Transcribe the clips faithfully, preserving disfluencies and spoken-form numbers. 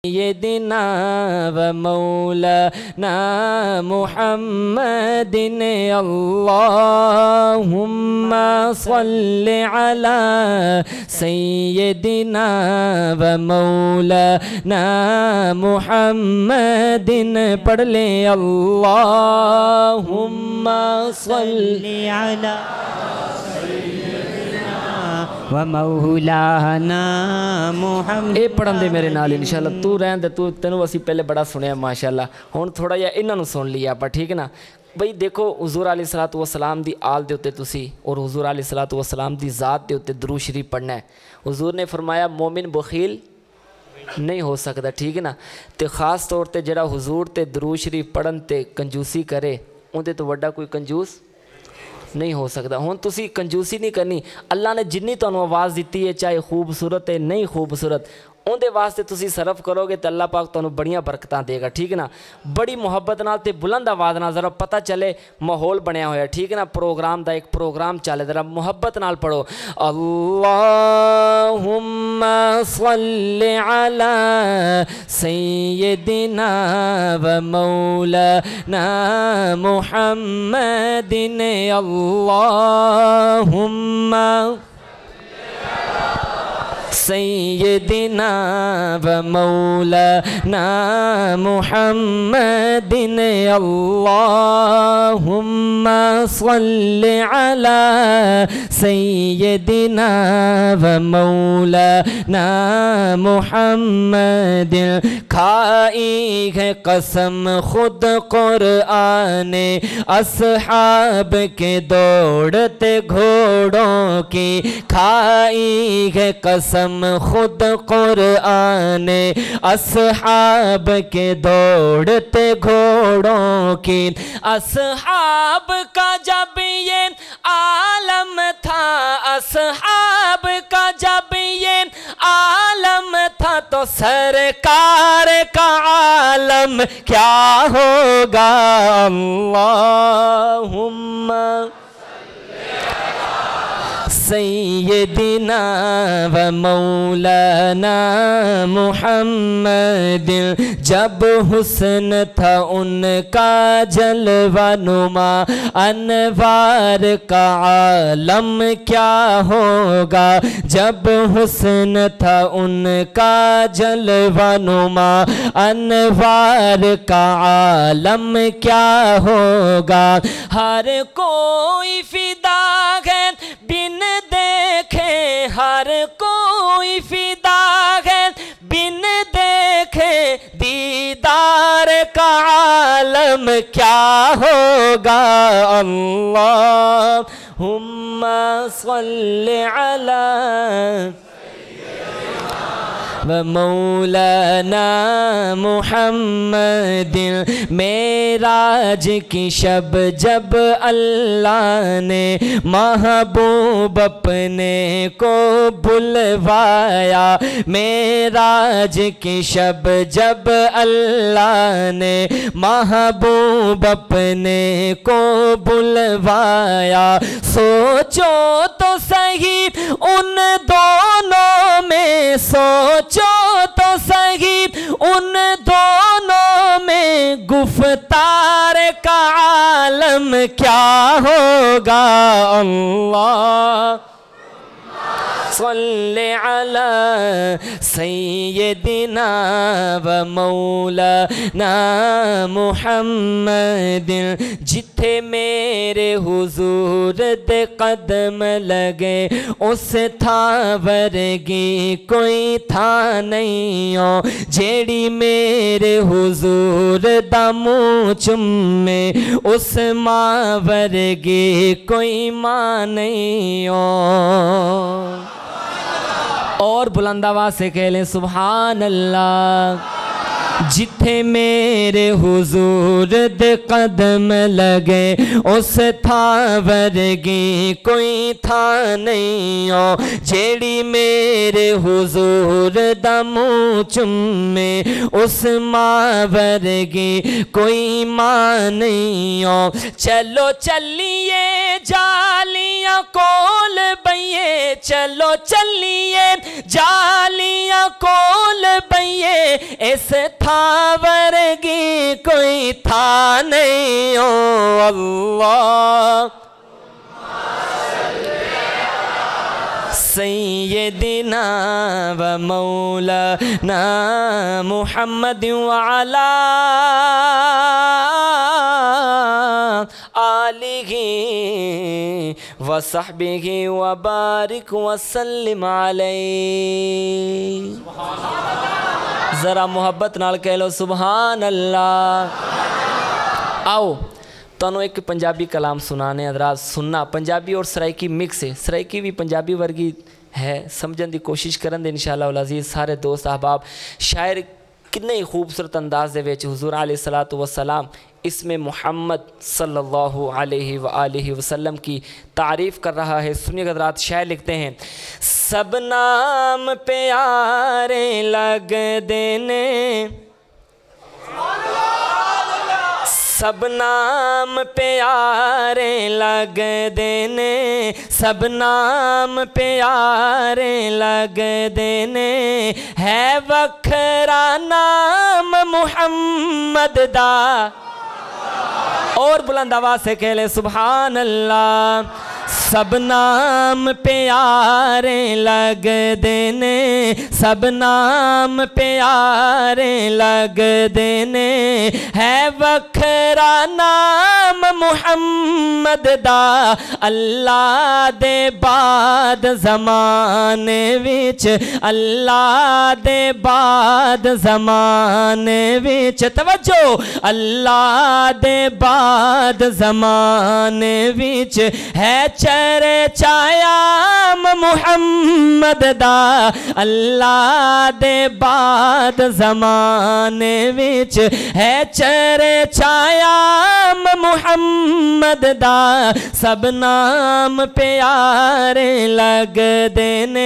सय्यदिना व मौलाना मुहम्मदिन अल्लाहुम्मा सल्लि अला सय्यदिना व मौलाना मुहम्मदिन। पढ़ ले अल्लाहुम्मा सल्लि अला व मौलाना मुहम्मद। ये पढ़न दे मेरे नाल इंशाअल्लाह। तू रहन दे, तू तेनों असी पहले बड़ा सुनिया माशाअल्लाह। हुण थोड़ा जिहा इन्हां नूं सुन लिया आपां, ठीक है ना बई। देखो हुज़ूर अलैहिस्सलातु वस्सलाम दी आल दे उत्ते तुसी और हुज़ूर अलैहिस्सलातु वस्सलाम दी ज़ात दे उत्ते दुरूद शरीफ पढ़ना है। हुज़ूर ने फरमाया मोमिन बखील नहीं हो सकता, ठीक है ना। तो ख़ास तौर पर जिहड़ा हुज़ूर ते दुरूद शरीफ पढ़न ते कंजूसी करे उहदे तो वड्डा कोई कंजूस नहीं हो सकता। हुण तुसी कंजूसी नहीं करनी। अल्लाह ने जिन्नी तुहानूं आवाज़ दी है, चाहे खूबसूरत है नहीं खूबसूरत, उहदे वास्ते तुसी सरफ करोगे तो अल्लाह पाक तुहानूं बड़ियां बरकतां देगा, ठीक है ना। बड़ी मुहब्बत नाल ते बुलंद आवाज़ नाल ज़रा पता चले माहौल बनया होया, ठीक है ना। प्रोग्राम दा एक प्रोग्राम चले, ज़रा मुहब्बत नाल पढ़ो। अल्लाहुम्मा सल्लि अला सय्यदिना व मौलाना मुहम्मदिन अल्लाहुम्मा सय्यदिना व मौलाना मुहम्मदिन अल्लाहुम्मा सल्लि अला सय्यदिना व मौलाना मुहम्मदिन। खाई है कसम खुद कुरआन अस्हाब के दौड़ते घोड़ों की, खाई है कसम खुद कुरआन अस्हाब के दौड़ते घोड़ों की। अस्हाब का जब ये आलम था, अस्हाब का जब ये आलम था तो सरकार का आलम क्या होगा। अल्लाहुम्मा सय्यदिना व मौलाना मुहम्मदिन। जब हुस्न था उनका जलवा नुमा, अनवार का आलम क्या होगा। जब हुस्न था उनका जलवा नुमा, अनवार का आलम क्या होगा। हर कोई फिदा है बिन देखे, हर कोई फिदा है बिन देखे, दीदार का आलम क्या होगा। अल्लाहुम्मा सल्लि अला व मौलाना मुहम्मदिन। मेराज की शब जब अल्लाह ने महबूब अपने को बुलवाया, मेराज की शब जब अल्लाह ने महबूब अपने को बुलवाया। सोचो तो सही उन दोनों में, सोचो तो सही उन दोनों में, गुफ्तार का आलम क्या होगा। अल्लाह सल्लि अला सय्यदिना व मौलाना मुहम्मदिन। जिथे मेरे हुजूर दे कदम लगे उस था वर्गी कोई था नहीं हो। जेड़ी मेरे हुजूर दा मुँह चुम्मे उस माँ वर्गी कोई माँ नहीं हो। और बुलंद आवाज़ से कह लें सुभान अल्लाह जिथे मेरे हुजूर दे कदम लगे उस था वर्गी कोई था नहीं ओ। जेड़ी मेरे हुजूर दा मुँह चुमे उस माँ वर्गी कोई माँ नहीं ओ। चलो चलिए जालियां कोल बइये, चलो चलिए जालियां कोल बइये, इस था वर्गी कोई था नहीं ओ अल्लाह। सय्यदिना व मौलाना मुहम्मद व अला आलिहि व सहबिहि व बारिक व सल्लिम अलैहि। ज़रा मोहब्बत नाल कह लो सुबहान अल्लाह। आओ तुहानू एक पंजाबी कलाम सुनाने हज़रात। सुनना पंजाबी और सराइकी मिक्स है, सराइकी भी पंजाबी वर्गी है, समझने की कोशिश करन दे इंशाअल्लाह उल अज़ीज़ सारे दोस्त अहबाब। शायर कितने ही खूबसूरत अंदाज दे विच हुज़ूर अलैहिस्सलातु वस्सलाम इसमें मोहम्मद सल्लल्लाहु अलैहि व आलिहि वसल्लम की तारीफ़ कर रहा है। सुनिए हज़रात, शायर लिखते हैं, सब नाम प्यारे लग देने, सब नाम प्यारे लग देने, सब नाम प्यारे लग देने, है वखरा नाम मुहम्मद दा। और बुलंद आवाज़ से कह ले सुभान अल्लाह। सब नाम प्यारे लग देने, सब नाम प्यारे लग देने, है वखरा नाम मुहम्मद दा। अल्लाह दे बाद ज़माने विच, अल्लाह दे बाद ज़माने विच, तवज्जो, अल्लाह दे बाद ज़माने विच है चर्चायाम मुहम्मद दा। अल्लाह दे बाद ज़माने विच है चर्चायाम मुहम्मद दा। सब नाम प्यारे लग देने,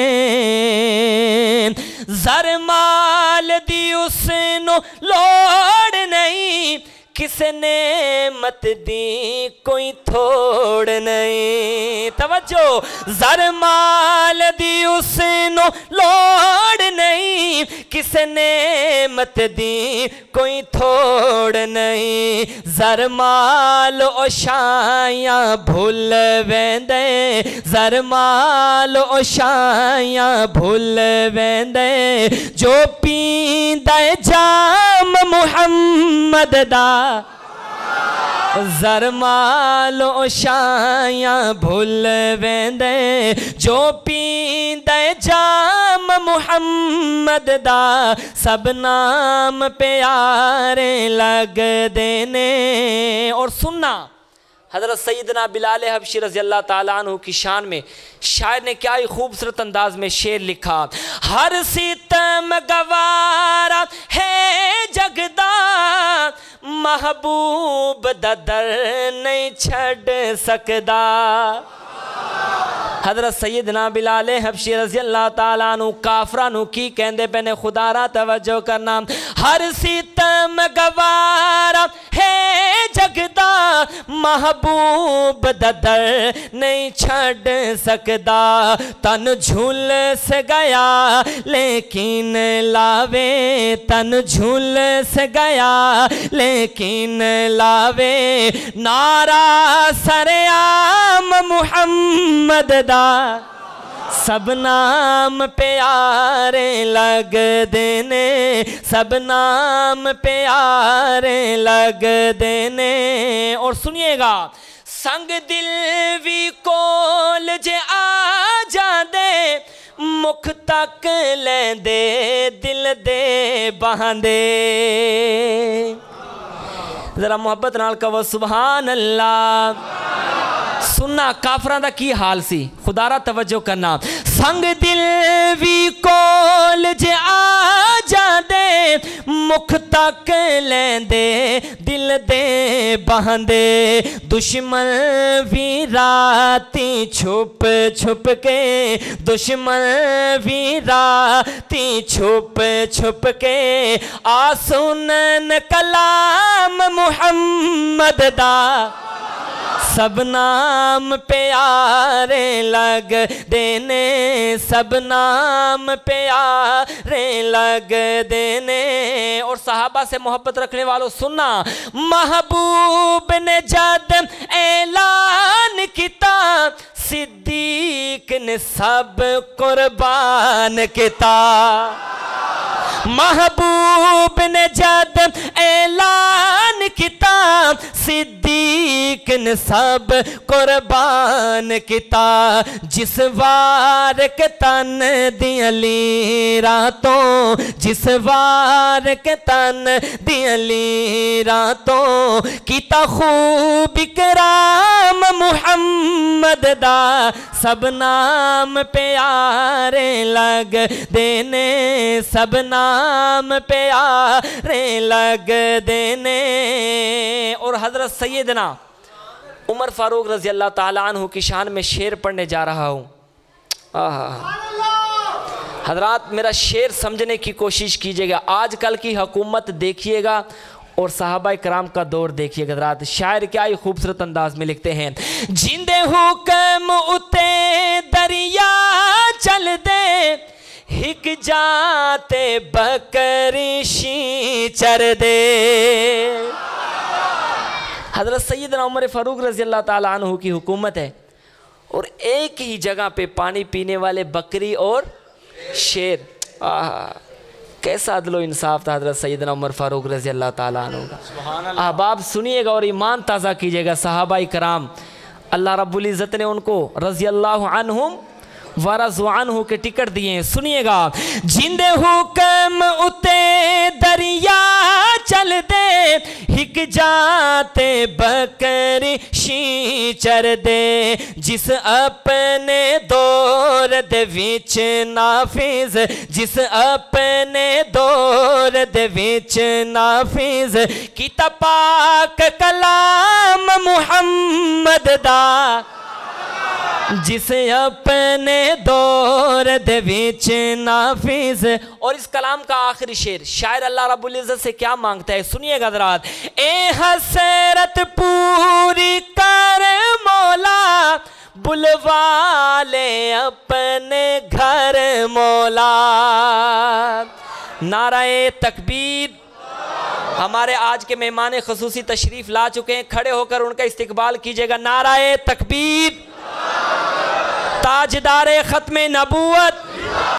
ज़र माल दी उसनू लोड़ नहीं, किसने मत दी कोई थोड़ नहीं। तवज्जो, ज़र माल दी उसनू लोड़ नहीं, किसने मत दी कोई थोड़ नहीं। ज़र माल ओ शायां भुल वेंदे, ज़र माल ओ शायां भुल वेंदे, जो पींदा जाम मुहम्मद दा। ज़र माल ओ शायां भुल वेंदे, जो पींदा जाम मुहम्मद दा। सब नाम प्यारे लग देने। और सुनना हज़रत सैयदना बिलाल हबशी रज़ी अल्लाह ताला अन्हु की शान में शायर ने क्या ही खूबसूरत अंदाज में शेर लिखा। हर सितम गवारा है जगदा, महबूब दा दर नहीं छड़ सकदा। हज़रत सैयदना बिलाल हबशी रज़ी अल्लाह ताला अन्हु काफरा नू की कहंदे पे ने, खुदारा तवज्जो करना। हर सितम गवारा है जगदा, महबूब दा दर नहीं छड़ सकदा। तन झुलस गया लेकिन लावे, तन झुलस गया लेकिन लावे, नारा सरेआम मुहम्मद दा। सब नाम प्यारे लग देने, सब नाम प्यारे लग देने। और सुनिएगा, संग दिल भी कोल जे आ जांदे, मुख तक लेंदे दिल दे बहांदे। जरा मोहब्बत नाल कहो सुभान अल्लाह। सुनना काफरां दा की हाल सी, खुदारा तवज्जो करना। संग दिल भी कोल जे आ जांदे, मुख तक लेंदे दिल दे बहांदे दुश्मन भी राती छुप छुप के दुश्मन भी राती छुप छुप के आ सुनन कलाम मुहम्मद दा सब नाम प्यारे लग देने सब नाम प्यारे लग देने। और सहाबा से मोहब्बत रखने वालों सुनना, महबूब ने जद ऐलान किता सिद्दीक ने सब कुर्बान किता। महबूब ने जद ऐलान किता सिद्दीक ने सब कुर्बान किता। जिस वार के तन दियली रातों जिस वार के तन दियली रातों किता खूब इकराम मुहम्मद दा सब नाम प्यारे लग देने सब नाम प्यारे लग देने। और हजरत सैयदना उमर फारूक रजी अल्लाह ताला अन्हु की शान में शेर पढ़ने जा रहा हूँ। हजरात मेरा शेर समझने की कोशिश कीजिएगा। आजकल की हुकूमत देखिएगा और सहाबा इकराम का दौर देखिएगा। हजरात शायर क्या ही खूबसूरत अंदाज में लिखते हैं, जिंदे हुक्म उते दरिया चल दे हिक जाते बकरी शी चर दे। हजरत सैयदना उमर फारूक रजी अल्लाह ताला अन्हु की हुकूमत है और एक ही जगह पे पानी पीने वाले बकरी और शेर। आह कैसा अदलो इंसाफ था हजरत सैयदना उमर फारूक रजी अल्लाह ताला अन्हु का। अहबाब सुनिएगा और ईमान ताज़ा कीजिएगा। सहाबा इकराम अल्लाह रब्बुल इज़्ज़त ने उनको रजी अल्लाह अन्हुम व रज़ू अन्हु के टिकट दिए हैं। सुनिएगा, जिंदे हुक्म उते दरिया चल दे हिक जाते बकरी शी चर दे जिस अपने दौर दे विच नाफिज जिस अपने दौर दे विच नाफिज किता पाक कलाम मुहम्मद दा जिसे अपने दौर दे विच नाफिज। और इस कलाम का आखिरी शेर शायर अल्लाह रब्बुल इज़्ज़त से क्या मांगता है सुनिएगा हज़रात। ए हसरत पूरी कर मौला बुलवा ले अपने घर मौला। नाराए तकबीर। हमारे आज के मेहमान खसूसी तशरीफ ला चुके हैं, खड़े होकर उनका इस्तकबाल कीजिएगा। नाराए तकबीर। ताजदारे खत्मे नबूवत